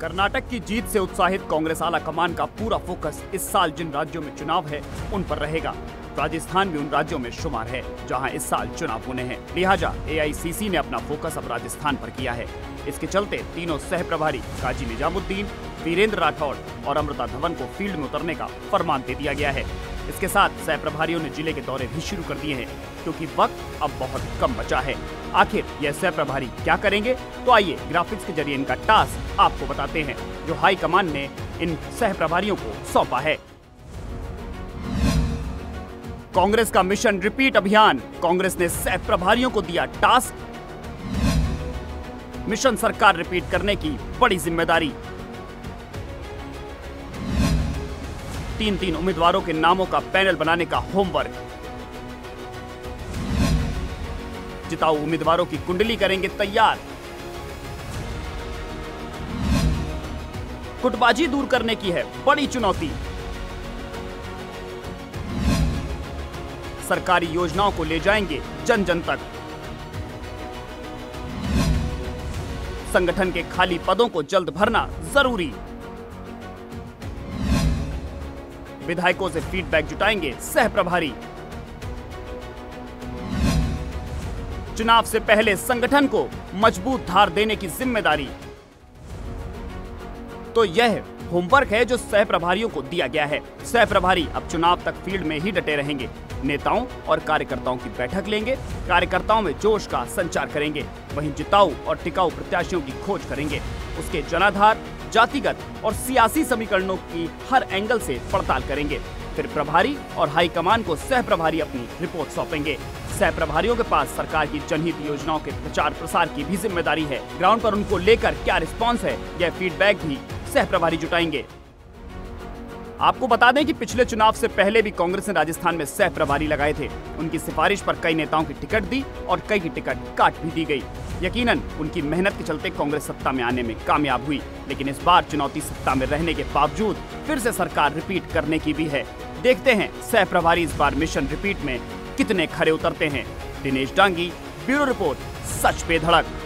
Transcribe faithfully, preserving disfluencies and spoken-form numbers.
कर्नाटक की जीत से उत्साहित कांग्रेस आला कमान का पूरा फोकस इस साल जिन राज्यों में चुनाव है उन पर रहेगा। राजस्थान भी उन राज्यों में शुमार है जहां इस साल चुनाव होने हैं। लिहाजा ए आई सी सी ने अपना फोकस अब राजस्थान पर किया है। इसके चलते तीनों सह प्रभारी काजी निजामुद्दीन, वीरेंद्र राठौड़ और अमृता धवन को फील्ड में उतरने का फरमान दे दिया गया है। इसके साथ सह प्रभारियों ने जिले के दौरे भी शुरू कर दिए हैं क्योंकि वक्त अब बहुत कम बचा है। आखिर यह सह प्रभारी क्या करेंगे, तो आइए ग्राफिक्स के जरिए इनका टास्क आपको बताते हैं जो हाई कमान ने इन सह प्रभारियों को सौंपा है। कांग्रेस का मिशन रिपीट अभियान, कांग्रेस ने सह प्रभारियों को दिया टास्क। मिशन सरकार रिपीट करने की बड़ी जिम्मेदारी। तीन तीन उम्मीदवारों के नामों का पैनल बनाने का होमवर्क। जिताऊ उम्मीदवारों की कुंडली करेंगे तैयार। गुटबाजी दूर करने की है बड़ी चुनौती। सरकारी योजनाओं को ले जाएंगे जन जन तक। संगठन के खाली पदों को जल्द भरना जरूरी। विधायकों से फीडबैक जुटाएंगे सह प्रभारी। चुनाव से पहले संगठन को मजबूत धार देने की जिम्मेदारी। तो यह होमवर्क है जो सह प्रभारियों को दिया गया है। सह प्रभारी अब चुनाव तक फील्ड में ही डटे रहेंगे। नेताओं और कार्यकर्ताओं की बैठक लेंगे, कार्यकर्ताओं में जोश का संचार करेंगे, वहीं जिताऊ और टिकाऊ प्रत्याशियों की खोज करेंगे। उसके जनाधार, जातिगत और सियासी समीकरणों की हर एंगल से पड़ताल करेंगे। फिर प्रभारी और हाईकमान को सह प्रभारी अपनी रिपोर्ट सौंपेंगे। सह प्रभारियों के पास सरकार की जनहित योजनाओं के प्रचार प्रसार की भी जिम्मेदारी है। ग्राउंड पर उनको लेकर क्या रिस्पॉन्स है, यह फीडबैक भी सह प्रभारी जुटाएंगे। आपको बता दें कि पिछले चुनाव से पहले भी कांग्रेस ने राजस्थान में सह प्रभारी लगाए थे। उनकी सिफारिश पर कई नेताओं की टिकट दी और कई की टिकट काट भी दी गई। यकीनन उनकी मेहनत के चलते कांग्रेस सत्ता में आने में कामयाब हुई, लेकिन इस बार चुनौती सत्ता में रहने के बावजूद फिर से सरकार रिपीट करने की भी है। देखते हैं सह प्रभारी इस बार मिशन रिपीट में कितने खरे उतरते हैं। दिनेश डांगी, ब्यूरो रिपोर्ट, सच पे धड़क।